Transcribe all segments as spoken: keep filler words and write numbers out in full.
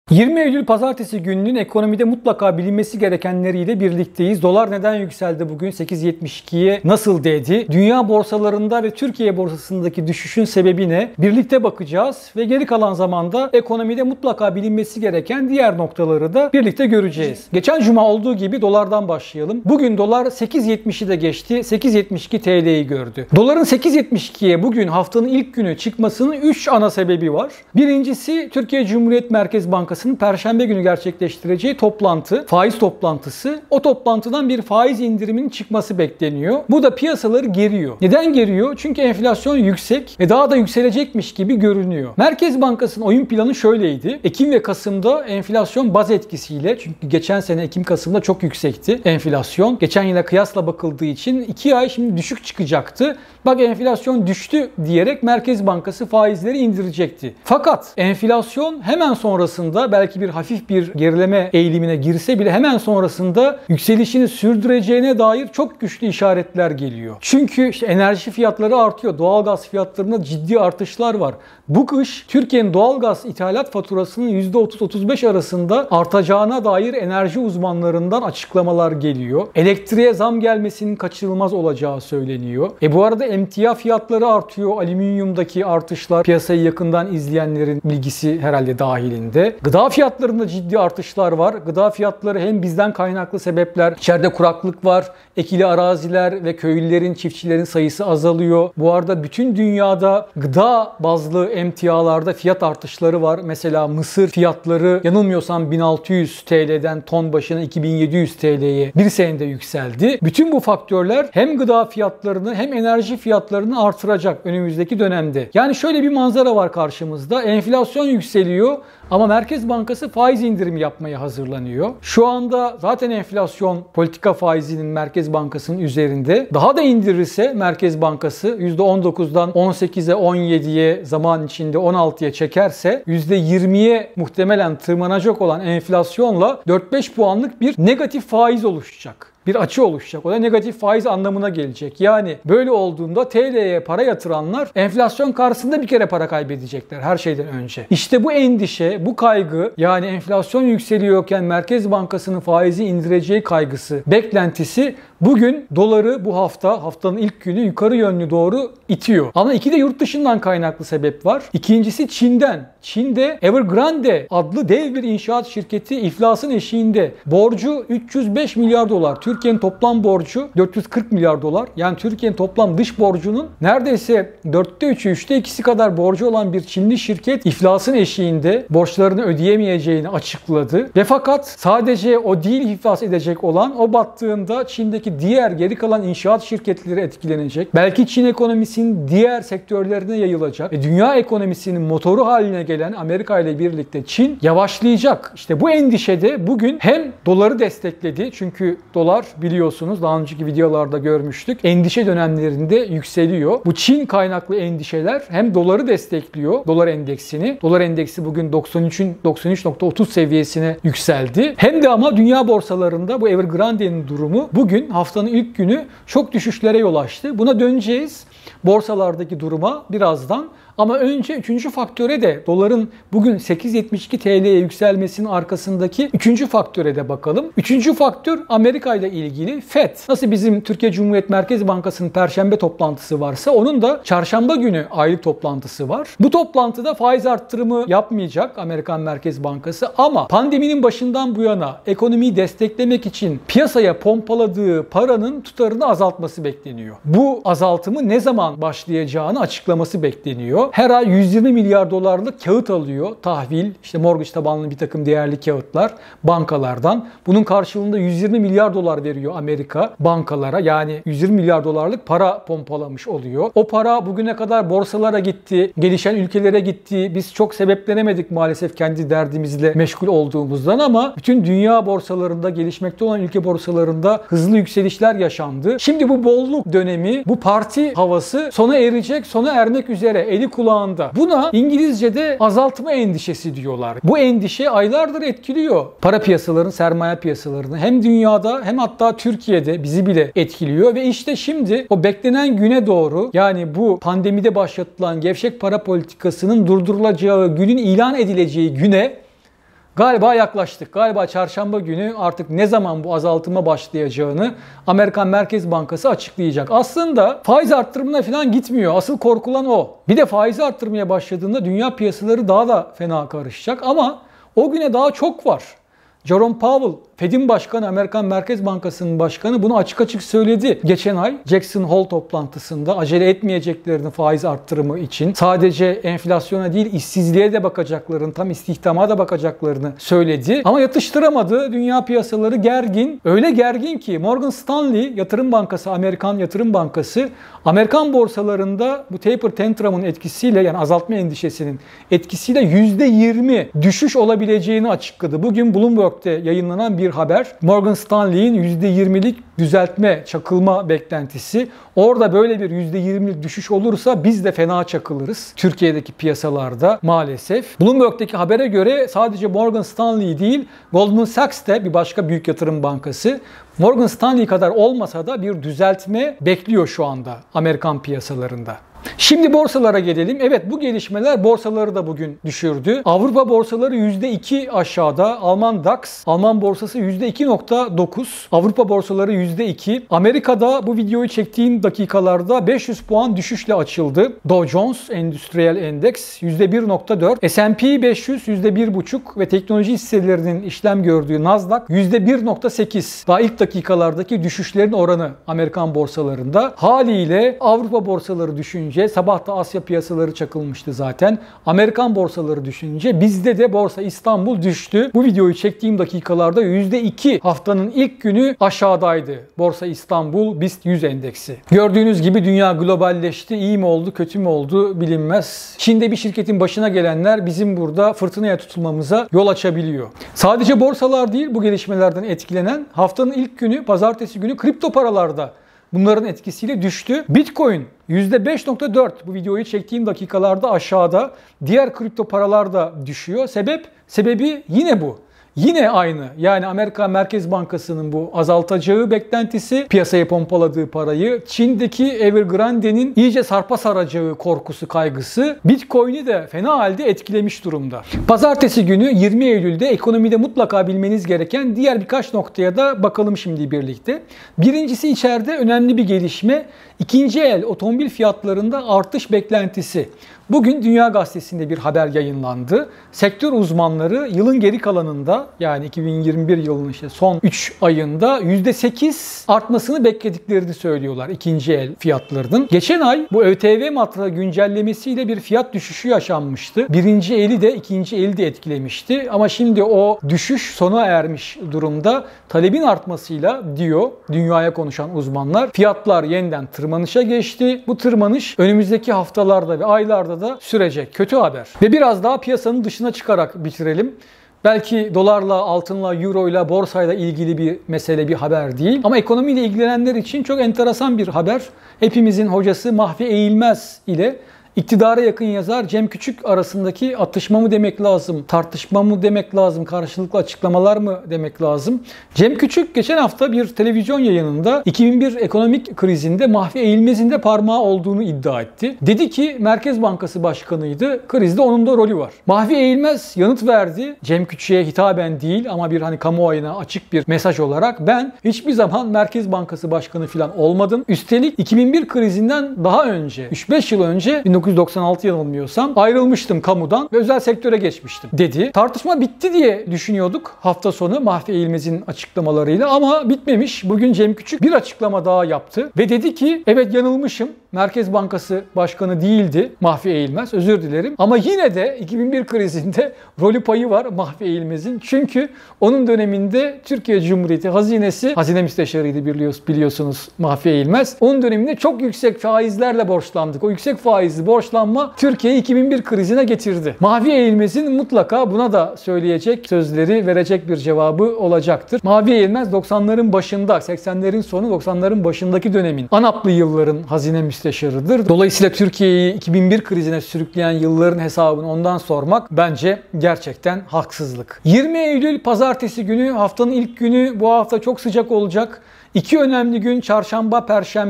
yirmi Eylül Pazartesi gününün ekonomide mutlaka bilinmesi gerekenleriyle birlikteyiz. Dolar neden yükseldi bugün? sekiz yetmiş ikiye nasıl değdi? Dünya borsalarında ve Türkiye borsasındaki düşüşün sebebi ne? Birlikte bakacağız ve geri kalan zamanda ekonomide mutlaka bilinmesi gereken diğer noktaları da birlikte göreceğiz. Geçen cuma olduğu gibi dolardan başlayalım. Bugün dolar sekiz yetmişi de geçti. sekiz yetmiş iki T L'yi gördü. Doların sekiz yetmiş ikiye bugün haftanın ilk günü çıkmasının üç ana sebebi var. Birincisi Türkiye Cumhuriyet Merkez Bankası Perşembe günü gerçekleştireceği toplantı, faiz toplantısı. O toplantıdan bir faiz indiriminin çıkması bekleniyor. Bu da piyasaları geriyor. Neden geriyor? Çünkü enflasyon yüksek ve daha da yükselecekmiş gibi görünüyor. Merkez Bankası'nın oyun planı şöyleydi. Ekim ve Kasım'da enflasyon baz etkisiyle, çünkü geçen sene Ekim-Kasım'da çok yüksekti enflasyon. Geçen yıla kıyasla bakıldığı için iki ay şimdi düşük çıkacaktı. Bak enflasyon düştü diyerek Merkez Bankası faizleri indirecekti. Fakat enflasyon hemen sonrasında belki bir hafif bir gerileme eğilimine girse bile hemen sonrasında yükselişini sürdüreceğine dair çok güçlü işaretler geliyor. Çünkü işte enerji fiyatları artıyor. Doğalgaz fiyatlarında ciddi artışlar var. Bu kış Türkiye'nin doğalgaz ithalat faturasının yüzde otuz otuz beş arasında artacağına dair enerji uzmanlarından açıklamalar geliyor. Elektriğe zam gelmesinin kaçınılmaz olacağı söyleniyor. E bu arada emtia fiyatları artıyor. Alüminyumdaki artışlar piyasayı yakından izleyenlerin bilgisi herhalde dahilinde. Gıda fiyatlarında ciddi artışlar var. Gıda fiyatları hem bizden kaynaklı sebepler, içeride kuraklık var, ekili araziler ve köylülerin, çiftçilerin sayısı azalıyor. Bu arada bütün dünyada gıda bazlı emtialarda fiyat artışları var. Mesela mısır fiyatları yanılmıyorsam bin altı yüz T L'den ton başına iki bin yedi yüz T L'ye bir senede yükseldi. Bütün bu faktörler hem gıda fiyatlarını hem enerji fiyatlarını artıracak önümüzdeki dönemde. Yani şöyle bir manzara var karşımızda. Enflasyon yükseliyor ama Merkez Bankası faiz indirimi yapmaya hazırlanıyor. Şu anda zaten enflasyon politika faizinin Merkez Bankası'nın üzerinde. Daha da indirirse Merkez Bankası yüzde on dokuzdan on sekize on yediye zaman içinde on altıya çekerse yüzde yirmiye muhtemelen tırmanacak olan enflasyonla dört beş puanlık bir negatif faiz oluşacak. Bir açı oluşacak. O da negatif faiz anlamına gelecek. Yani böyle olduğunda T L'ye para yatıranlar enflasyon karşısında bir kere para kaybedecekler her şeyden önce. İşte bu endişe, bu kaygı, yani enflasyon yükseliyorken Merkez Bankası'nın faizi indireceği kaygısı, beklentisi bugün doları bu hafta, haftanın ilk günü yukarı yönlü doğru itiyor. Ama iki de yurt dışından kaynaklı sebep var. İkincisi Çin'den. Çin'de Evergrande adlı dev bir inşaat şirketi iflasın eşiğinde. Borcu üç yüz beş milyar dolar. Türkiye'nin toplam borcu dört yüz kırk milyar dolar. Yani Türkiye'nin toplam dış borcunun neredeyse dörtte üçü, üçte ikisi kadar borcu olan bir Çinli şirket iflasın eşiğinde borçlarını ödeyemeyeceğini açıkladı. Ve fakat sadece o değil iflas edecek olan, o battığında Çin'deki diğer geri kalan inşaat şirketleri etkilenecek. Belki Çin ekonomisinin diğer sektörlerine yayılacak. Ve dünya ekonomisinin motoru haline gelen Amerika ile birlikte Çin yavaşlayacak. İşte bu endişede bugün hem doları destekledi. Çünkü dolar biliyorsunuz daha önceki videolarda görmüştük. Endişe dönemlerinde yükseliyor. Bu Çin kaynaklı endişeler hem doları destekliyor. Dolar endeksini. Dolar endeksi bugün doksan üçün doksan üç nokta otuz seviyesine yükseldi. Hem de ama dünya borsalarında bu Evergrande'nin durumu bugün haftanın ilk günü çok düşüşlere yol açtı. Buna döneceğiz. Borsalardaki duruma birazdan. Ama önce üçüncü faktöre de, doların bugün sekiz yetmiş iki T L'ye yükselmesinin arkasındaki üçüncü faktöre de bakalım. Üçüncü faktör Amerika ile ilgili Fed. Nasıl bizim Türkiye Cumhuriyet Merkez Bankası'nın Perşembe toplantısı varsa onun da Çarşamba günü aylık toplantısı var. Bu toplantıda faiz arttırımı yapmayacak Amerikan Merkez Bankası ama pandeminin başından bu yana ekonomiyi desteklemek için piyasaya pompaladığı paranın tutarını azaltması bekleniyor. Bu azaltımı ne zaman başlayacağını açıklaması bekleniyor. Her ay yüz yirmi milyar dolarlık kağıt alıyor. Tahvil, işte mortgage tabanlı bir takım değerli kağıtlar bankalardan. Bunun karşılığında yüz yirmi milyar dolar veriyor Amerika bankalara. Yani yüz yirmi milyar dolarlık para pompalamış oluyor. O para bugüne kadar borsalara gitti, gelişen ülkelere gitti. Biz çok sebeplenemedik maalesef kendi derdimizle meşgul olduğumuzdan ama bütün dünya borsalarında, gelişmekte olan ülke borsalarında hızlı yükselişler yaşandı. Şimdi bu bolluk dönemi, bu parti havası sona erecek, sona ermek üzere. Eli kulağında. Buna İngilizce'de azaltma endişesi diyorlar. Bu endişe aylardır etkiliyor para piyasalarını, sermaye piyasalarını. Hem dünyada hem hatta Türkiye'de bizi bile etkiliyor ve işte şimdi o beklenen güne doğru, yani bu pandemide başlatılan gevşek para politikasının durdurulacağı, günün ilan edileceği güne Galiba yaklaştık. Galiba çarşamba günü artık ne zaman bu azaltıma başlayacağını Amerikan Merkez Bankası açıklayacak. Aslında faiz arttırımına falan gitmiyor. Asıl korkulan o. Bir de faizi arttırmaya başladığında dünya piyasaları daha da fena karışacak ama o güne daha çok var. Jerome Powell, Fed'in başkanı, Amerikan Merkez Bankası'nın başkanı bunu açık açık söyledi. Geçen ay Jackson Hole toplantısında acele etmeyeceklerini faiz arttırımı için, sadece enflasyona değil işsizliğe de bakacaklarını, tam istihdama da bakacaklarını söyledi. Ama yatıştıramadı. Dünya piyasaları gergin. Öyle gergin ki Morgan Stanley Yatırım Bankası, Amerikan Yatırım Bankası, Amerikan borsalarında bu taper tantrum'un etkisiyle, yani azaltma endişesinin etkisiyle yüzde yirmi düşüş olabileceğini açıkladı. Bugün Bloomberg'te yayınlanan bir haber. Morgan Stanley'in yüzde yirmilik düzeltme, çakılma beklentisi. Orada böyle bir yüzde yirmilik düşüş olursa biz de fena çakılırız Türkiye'deki piyasalarda maalesef. Bloomberg'teki habere göre sadece Morgan Stanley değil, Goldman Sachs de, bir başka büyük yatırım bankası, Morgan Stanley kadar olmasa da bir düzeltme bekliyor şu anda Amerikan piyasalarında. Şimdi borsalara gelelim. Evet, bu gelişmeler borsaları da bugün düşürdü. Avrupa borsaları yüzde iki aşağıda. Alman DAX, Alman borsası yüzde iki nokta dokuz. Avrupa borsaları yüzde iki. Amerika'da bu videoyu çektiğim dakikalarda beş yüz puan düşüşle açıldı. Dow Jones Endüstriyel Endeks yüzde bir nokta dört. S and P beş yüz yüzde bir nokta beş ve teknoloji hisselerinin işlem gördüğü Nasdaq yüzde bir nokta sekiz. Daha ilk dakikalardaki düşüşlerin oranı Amerikan borsalarında. Haliyle Avrupa borsaları düşünce, sabah da Asya piyasaları çakılmıştı zaten. Amerikan borsaları düşünce bizde de Borsa İstanbul düştü. Bu videoyu çektiğim dakikalarda yüzde iki haftanın ilk günü aşağıdaydı Borsa İstanbul BIST yüz endeksi. Gördüğünüz gibi dünya globalleşti. İyi mi oldu, kötü mü oldu bilinmez. Çin'de bir şirketin başına gelenler bizim burada fırtınaya tutulmamıza yol açabiliyor. Sadece borsalar değil bu gelişmelerden etkilenen, haftanın ilk günü pazartesi günü kripto paralarda bunların etkisiyle düştü. Bitcoin yüzde beş nokta dört, bu videoyu çektiğim dakikalarda aşağıda. Diğer kripto paralar da düşüyor. Sebep? Sebebi yine bu. Yine aynı. Yani Amerika Merkez Bankası'nın bu azaltacağı beklentisi, piyasaya pompaladığı parayı, Çin'deki Evergrande'nin iyice sarpa saracağı korkusu, kaygısı Bitcoin'i de fena halde etkilemiş durumda. Pazartesi günü yirmi Eylül'de ekonomide mutlaka bilmeniz gereken diğer birkaç noktaya da bakalım şimdi birlikte. Birincisi, içeride önemli bir gelişme. İkinci el otomobil fiyatlarında artış beklentisi. Bugün Dünya Gazetesi'nde bir haber yayınlandı. Sektör uzmanları yılın geri kalanında, yani iki bin yirmi bir yılının işte son üç ayında yüzde sekiz artmasını beklediklerini söylüyorlar ikinci el fiyatlarının. Geçen ay bu ÖTV matrağı güncellemesiyle bir fiyat düşüşü yaşanmıştı. Birinci eli de ikinci eli de etkilemişti. Ama şimdi o düşüş sona ermiş durumda. Talebin artmasıyla, diyor dünyaya konuşan uzmanlar, fiyatlar yeniden tırmanışa geçti. Bu tırmanış önümüzdeki haftalarda ve aylarda da sürecek. Kötü haber. Ve biraz daha piyasanın dışına çıkarak bitirelim. Belki dolarla, altınla, euroyla, borsayla ilgili bir mesele, bir haber değil. Ama ekonomiyle ilgilenenler için çok enteresan bir haber. Hepimizin hocası Mahfi Eğilmez ile İktidara yakın yazar Cem Küçük arasındaki atışma mı demek lazım, tartışma mı demek lazım, karşılıklı açıklamalar mı demek lazım? Cem Küçük geçen hafta bir televizyon yayınında iki bin bir ekonomik krizinde Mahfi Eğilmez'in de parmağı olduğunu iddia etti. Dedi ki Merkez Bankası Başkanı'ydı, krizde onun da rolü var. Mahfi Eğilmez yanıt verdi. Cem Küçük'e hitaben değil ama bir hani kamuoyuna açık bir mesaj olarak, ben hiçbir zaman Merkez Bankası Başkanı falan olmadım. Üstelik iki bin bir krizinden daha önce, üç beş yıl önce, bin dokuz yüz doksan altı yanılmıyorsam, ayrılmıştım kamudan ve özel sektöre geçmiştim dedi. Tartışma bitti diye düşünüyorduk hafta sonu Mahfi Eğilmez'in açıklamalarıyla ama bitmemiş. Bugün Cem Küçük bir açıklama daha yaptı ve dedi ki evet yanılmışım. Merkez Bankası Başkanı değildi Mahfi Eğilmez, özür dilerim. Ama yine de iki bin bir krizinde rolü payı var Mahfi Eğilmez'in. Çünkü onun döneminde Türkiye Cumhuriyeti Hazinesi, Hazine Müsteşarıydı biliyorsunuz Mahfi Eğilmez. Onun döneminde çok yüksek faizlerle borçlandık. O yüksek faizli borçlanma Türkiye'yi iki bin bir krizine getirdi. Mahfi Eğilmez'in mutlaka buna da söyleyecek sözleri, verecek bir cevabı olacaktır. Mahfi Eğilmez doksanların başında, seksenlerin sonu doksanların başındaki dönemin ANAP'lı yılların hazine müsteşarıdır. Dolayısıyla Türkiye'yi iki bin bir krizine sürükleyen yılların hesabını ondan sormak bence gerçekten haksızlık. yirmi Eylül pazartesi günü, haftanın ilk günü, bu hafta çok sıcak olacak. İki önemli gün, çarşamba, perşembe,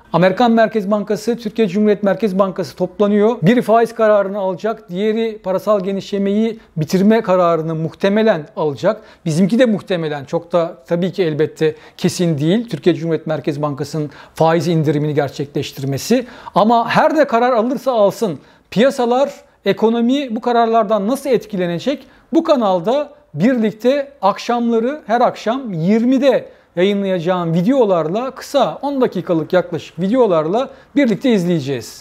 Amerikan Merkez Bankası, Türkiye Cumhuriyet Merkez Bankası toplanıyor. Biri faiz kararını alacak, diğeri parasal genişlemeyi bitirme kararını muhtemelen alacak. Bizimki de muhtemelen, çok da tabii ki elbette kesin değil. Türkiye Cumhuriyet Merkez Bankası'nın faiz indirimini gerçekleştirmesi. Ama her ne karar alırsa alsın, piyasalar, ekonomi bu kararlardan nasıl etkilenecek? Bu kanalda birlikte akşamları, her akşam yirmide yayınlayacağım videolarla, kısa on dakikalık yaklaşık videolarla birlikte izleyeceğiz.